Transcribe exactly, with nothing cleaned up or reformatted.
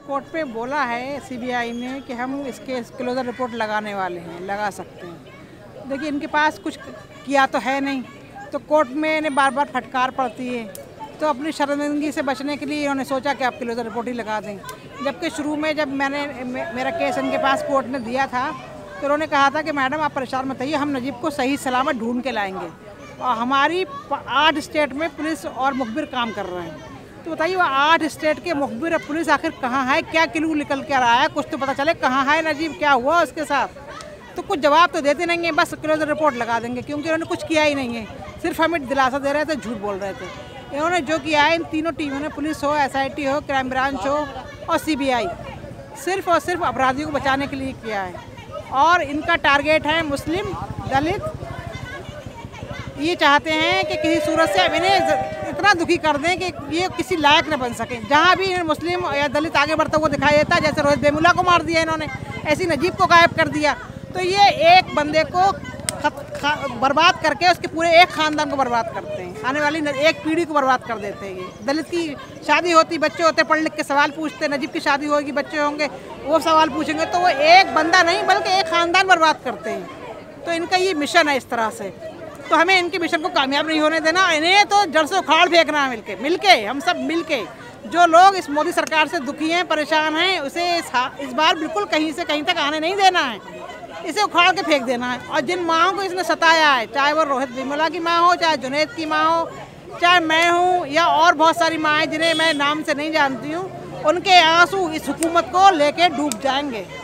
Court पे बोला है सीबीआई ने कि हम इसके क्लोजर रिपोर्ट लगाने वाले हैं, लगा सकते हैं। देखिए इनके पास कुछ किया तो है नहीं, तो कोर्ट में इन्हें बार बार फटकार पड़ती है, तो अपनी शर्मिंदगी से बचने के लिए इन्होंने सोचा कि आप क्लोजर रिपोर्ट ही लगा दें। जबकि शुरू में जब मैंने मे, मेरा केस इनके पास कोर्ट ने दिया था तो उन्होंने कहा था कि मैडम आप परेशान मत होइए, हम नजीब को सही सलामत ढूंढ के लाएंगे। और हमारी आठ स्टेट में पुलिस और मुखबिर काम कर रहे हैं, तो बताइए वो आठ स्टेट के मुखबिर और पुलिस आखिर कहाँ है, क्या क्लू निकल के रहा है, कुछ तो पता चले कहाँ है नजीब, क्या हुआ उसके साथ। तो कुछ जवाब तो देते नहीं है, बस क्लोजर रिपोर्ट लगा देंगे, क्योंकि उन्होंने कुछ किया ही नहीं है, सिर्फ हमें दिलासा दे रहे थे, झूठ बोल रहे थे। इन्होंने जो किया है इन तीनों टीमों ने, पुलिस हो, एस आई टी हो, क्राइम ब्रांच हो और सी बी आई, सिर्फ और सिर्फ अपराधियों को बचाने के लिए किया है। और इनका टारगेट है मुस्लिम, दलित। ये चाहते हैं कि किसी सूरत से इन्हें इतना दुखी कर दें कि ये किसी लायक न बन सकें। जहाँ भी मुस्लिम या दलित आगे बढ़ता हुआ दिखाई देता है, जैसे रोहित वेमुला को मार दिया इन्होंने, ऐसी नजीब को गायब कर दिया, तो ये एक बंदे को बर्बाद करके उसके पूरे एक ख़ानदान को बर्बाद करते हैं, आने वाली एक पीढ़ी को बर्बाद कर देते हैं। ये दलित की शादी होती, बच्चे होते, पढ़ लिख के सवाल पूछते, नजीब की शादी होगी, बच्चे होंगे, वो सवाल पूछेंगे, तो वो एक बंदा नहीं बल्कि एक ख़ानदान बर्बाद करते हैं। तो इनका ये मिशन है इस तरह से, तो हमें इनके मिशन को कामयाब नहीं होने देना। इन्हें तो जड़ से उखाड़ फेंकना है, मिलके मिलके हम सब मिलके। जो लोग इस मोदी सरकार से दुखी हैं, परेशान हैं, उसे इस, इस बार बिल्कुल कहीं से कहीं तक आने नहीं देना है, इसे उखाड़ के फेंक देना है। और जिन माँओं को इसने सताया है, चाहे वो रोहित वेमुला की माँ हो, चाहे जुनैद की माँ हो, चाहे मैं हूँ या और बहुत सारी माँएं जिन्हें मैं नाम से नहीं जानती हूँ, उनके आंसू इस हुकूमत को लेके डूब जाएंगे।